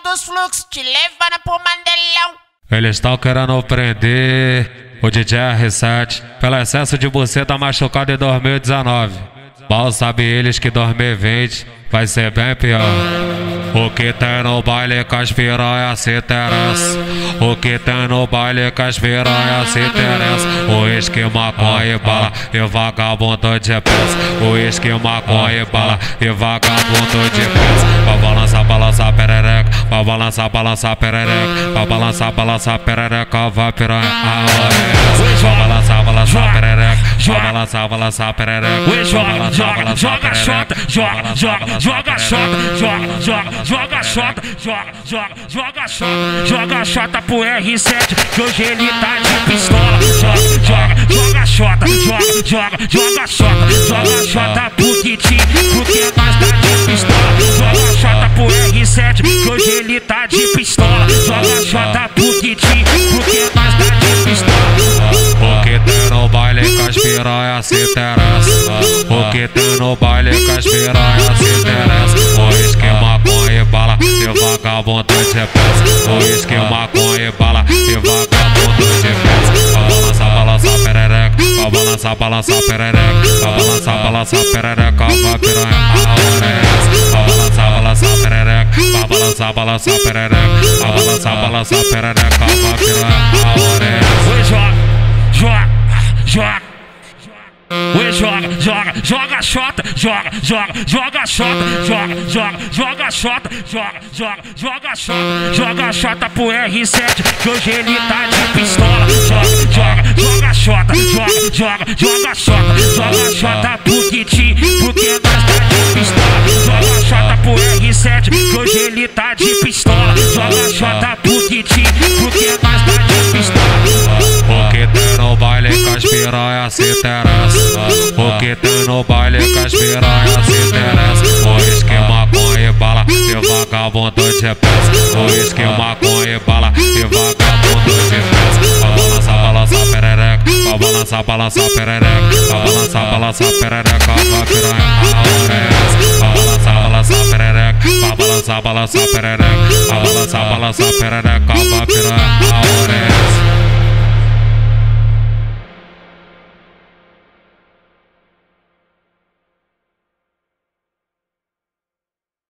dos fluxos, te levando pro Mandelão. Eles estão querendo prender o DJ R7 pelo excesso de buceta machucada em 2019. Mal sabe eles que 2020 vai ser bem pior. O que tem no baile com as piranhas se interessa. O que tem no baile com as piranhas se interessa. O uísque, maconha e bala e vagabundo de peça. O uísque, maconha e bala e vagabundo de peça. Pra balançar, balançar perereca. Pra balançar, balançar perereca. Pra balançar, balançar perereca. Vai piranha, a hora é essa. Pra balançar, balançar perereca. Pra balançar, balançar perereca. Joga xota, joga xota, joga xota, joga xota pro R7, que hoje ele tá de pistola. Joga xota, joga xota pro Kiti, porque nós tá de pistola. Joga xota pro R7, que hoje ele tá de pistola. Joga xota pro Kiti, porque nós tá de pistola. O que tem no baile com as piranhas se interessa. O que tem no baile com as piranhas se interessa. O uísque, maconha e bala e vagabundo de peça. O uísque, maconha e bala e vagabundo de peça. Pra balançar, balançar perereca. Pra balançar, balançar perereca. Pra balançar, balançar perereca. Vai piranha, a hora é essa. Pra balançar, balançar perereca. Pra balançar, balançar perereca. Pra balançar, balançar perereca. Vai piranha, a hora é essa. Joga xota, joga xota pro R7, que hoje ele tá de pistola. Joga xota pro Kiti, porque nós tá de pistola. Joga xota pro R7, que hoje ele tá de pistola. Joga xota pro Kiti, porque nós tá de pistola. O que tem no baile com as piranhas se interessa. O que tem no baile com as piranhas se interessa. O uísque, maconha e bala e vagabundo de peça. O uísque, maconha e bala e vagabundo de peça. Pra balançar, balançar perereca. Pra balançar, balançar perereca. Pra balançar, balançar perereca. Vai piranha, a hora é essa. Pra balançar, balançar perereca. Pra balançar, balançar perereca. Pra balançar, balançar perereca. Vai piranha, a hora é essa.